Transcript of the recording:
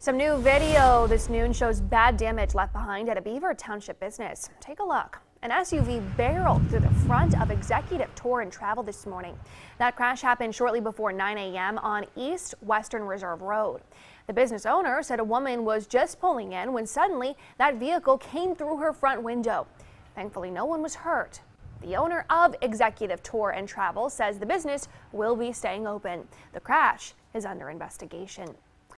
Some new video this noon shows bad damage left behind at a Beaver Township business. Take a look. An SUV barreled through the front of Executive Tour and Travel this morning. That crash happened shortly before 9 a.m. on East Western Reserve Road. The business owner said a woman was just pulling in when suddenly that vehicle came through her front window. Thankfully, no one was hurt. The owner of Executive Tour and Travel says the business will be staying open. The crash is under investigation.